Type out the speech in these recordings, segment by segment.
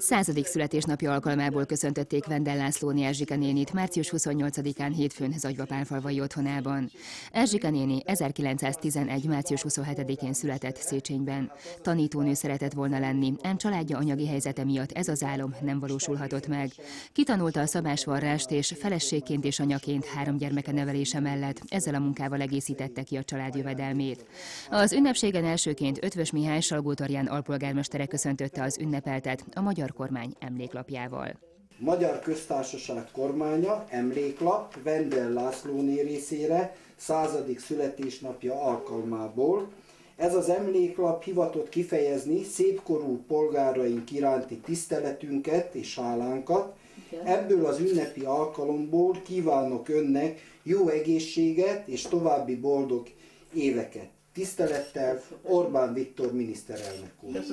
100. születésnapja alkalmából köszöntötték Vendel Lászlóné Erzsike nénit március 28-án hétfőn Zagyvapálfalvai otthonában. Erzsike néni 1911. március 27-én született Széchenyben. Tanítónő szeretett volna lenni, ám családja anyagi helyzete miatt ez az álom nem valósulhatott meg. Kitanulta a szabásvarrást, és feleségként és anyaként 3 gyermeke nevelése mellett ezzel a munkával egészítette ki a család jövedelmét. Az ünnepségen elsőként Eötvös Mihály Salgótarján alpolgármestere köszöntötte az ünnepeltet a magyar kormány emléklapjával. Magyar Köztársaság kormánya emléklap Vendel Lászlóné részére 100. születésnapja alkalmából. Ez az emléklap hivatott kifejezni szépkorú polgáraink iránti tiszteletünket és hálánkat. Ebből az ünnepi alkalomból kívánok önnek jó egészséget és további boldog éveket. Tisztelettel, Orbán Viktor miniszterelnök úr.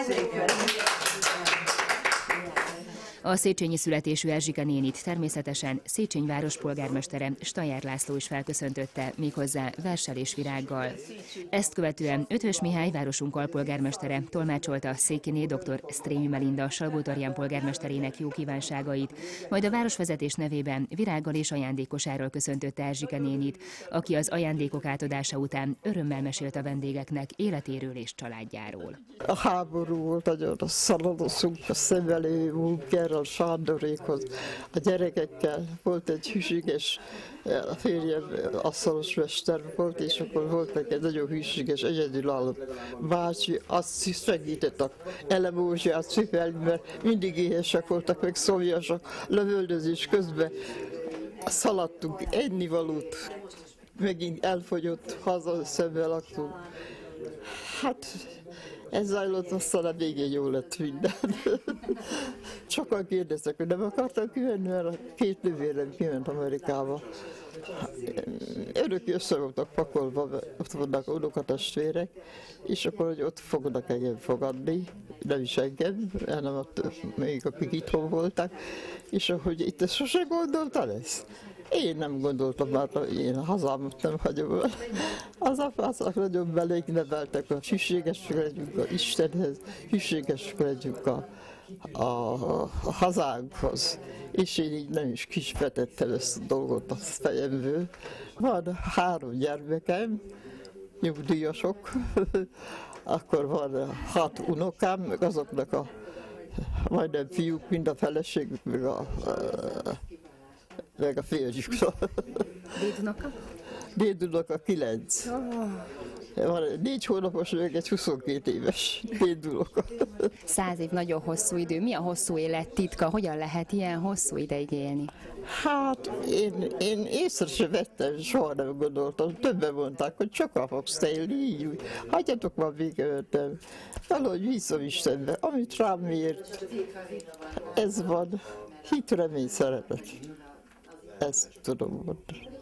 A széchenyi születésű Erzsike nénit természetesen Széchenyi város polgármestere Stajer László is felköszöntötte, méghozzá verssel és virággal. Ezt követően Eötvös Mihály városunk alpolgármestere tolmácsolta Székiné dr. Sztrémy Melinda Salgótarján polgármesterének jó kívánságait, majd a városvezetés nevében virággal és ajándékosáról köszöntötte Erzsike nénit, aki az ajándékok átadása után örömmel mesélt a vendégeknek életéről és családjáról. A háború volt, nagyon szaladozunk a szemvelő munkára, a Sándorékhoz, a gyerekekkel. Volt egy hűséges, a férjem asztalos mester volt, és akkor volt egy nagyon hűséges, egyedülálló bácsi, azt segített a elemózsát cipelni, mert mindig éhesek voltak, meg szomjasak, lövöldözés közben szaladtunk, ennivalót megint elfogyott, haza szemben laktunk. Hát ez zajlott, aztán a végén jó lett minden. Sokan kérdeztek, hogy nem akartam kimenni, mert a 2 nővérem kiment Amerikába. Örökké össze voltak pakolva, ott vannak unokatestvérek, és akkor, hogy ott fognak engem fogadni, nem is engem, hanem még akik itthon voltak, és ahogy itt ezt sose gondoltad ezt? Én nem gondoltam már, én a hazámat nem hagyom el. Az apászak nagyon belénk neveltek, hogy hűségesek legyünk az Istenhez, hűségesek legyünk a hazánkhoz. És én így nem is kisvetettem ezt a dolgot a fejemből. Van 3 gyermekem, nyugdíjasok, akkor van 6 unokám, meg azoknak a majdnem fiúk, mind a feleségük, meg a férjük. Dédunoka? Dédunoka 9. Van 4 hónapos, meg egy 22 éves dédunoka. 100 év nagyon hosszú idő. Mi a hosszú élet titka? Hogyan lehet ilyen hosszú ideig élni? Hát én észre sem vettem, soha nem gondoltam. Többen mondták, hogy sokan fogsz te élni, így úgy. Hagyjatok már végültem. Valahogy bízom Istenbe, amit rám ért. Ez van. Hit, remény, szeretet. Ezt tudom mondani.